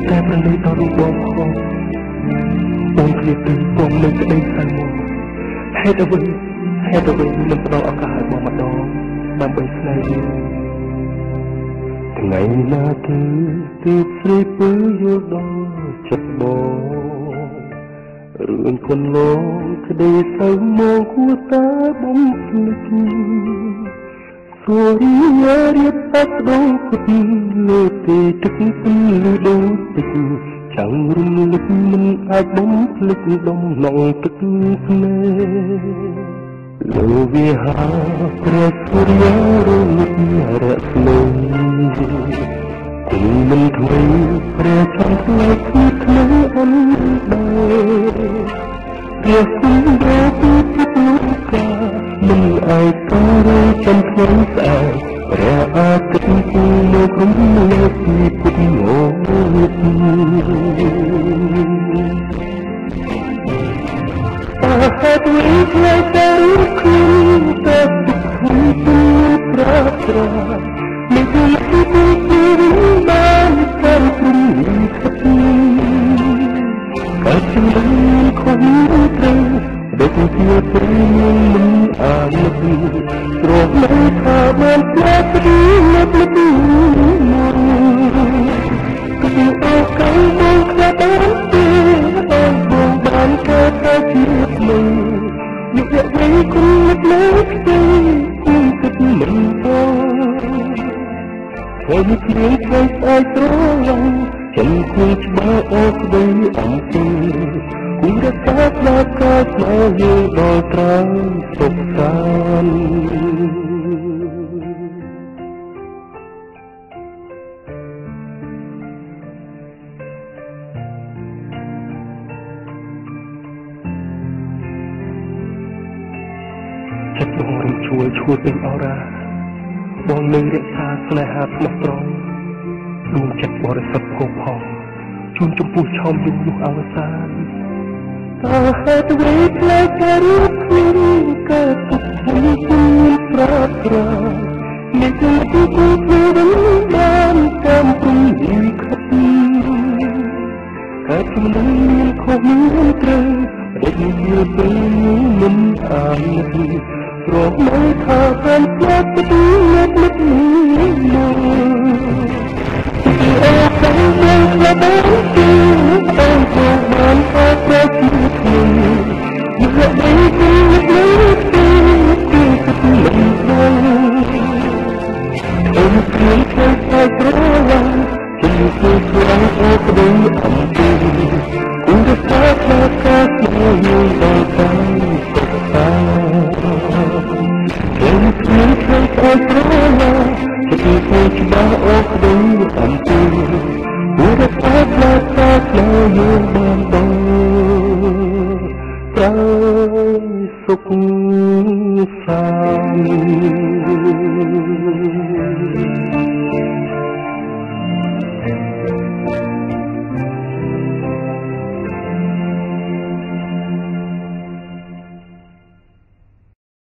តែប្រណីដល់រូបបងខំអូនឃ្លាតទៅបងនៅក្តីសៅមកហេតុអ្វីមិនផ្ដល់ឱកាសឲ្យបងម្ដងដើម្បីស្នេហ៍យើងថ្ងៃណាទៅទីស្រីពើយល់ដល់ចិត្តបងរឿងគុណលោកក្តីសៅមកគួរតែបំភ្លេចសូរីរៀបតែស្ដងគុតលើទីទឹកពីលឺដូចទឹកចាំងរំលឹកមិនអាចបំភ្លេចដំណងទឹកភ្នែកលើវិហារព្រះសូរ្យរលឹករស្មីគុំមិនថ្មីព្រះចន្ទថ្លៃគឺថ្មីអនដែរព្រះគុំដ៏ពីទឹកលោកកាមិនអាចក៏រយចំថ្មីស្អាតព្រះអាទិត្យគូមកក្រុមលើពីពុទ្ធងងហេតុវិទ្យាតែរូបខ្លួនតែទឹកខ្លួនប្រាស្រ័យមិនគួរទីទីបានតាមព្រមខិតកាត់ជំនឿខំត្រូវដូចជាព្រមមិនអានព្រោះមិនថាបានផ្លាស់ទីមកគឺអូកៅមកខ្លាតទេអូនបងបានកើតតែជាថ្មីយុវវ័យគុំលើផ្ទៃគុំគិតមិនផងហើយគ្មានใครស្អែកត្រង់ចំគួងច្បាស់អស់ក្តីអំពីគូរកាស្លាប់កាស្លាប់យើងដល់ត្រង់សុខសាន្តចិត្តបងរំជួលឈួតពេញអរ៉ាបងនឹងរក្សាស្នេហាស្មោះត្រង់ដួងចិត្តបរិសុទ្ធផូរផង់ជូនចំពោះឆោមយំនោះអវសានតើហេតុអ្វីផ្លែតែរូបខ្លួនកើតទុកធំពុំប្រាស្រ័យមិនគួរទីគូខ្លួនបានតាមព្រំលីខិតកើតជំនឿមានខុសមានត្រូវរត់យល់ទៅមិនអានព្រោះមិនថាបានផ្លាត់ទៅលើមិត្តនេះមកអូកៅមកខ្លាបានទីអូនក៏បានអត់ទៅខ្លួនយកដីទៅលើទីគឺទឹកមិនដល់អូនគ្មានใครតែប្រឡាំជំនួសខ្លាំងអូក្តីអំពីគុំទៅសាស្ត្រកាស្មកយើងដល់តាមសុខសាខ្ញុំគ្មានใครតែប្រឡាំចិត្តគូច្បាស់អូក្តីអំពីគូរសាស្ត្រកាស្មកយើងបានដល់តែសុខសាន្ត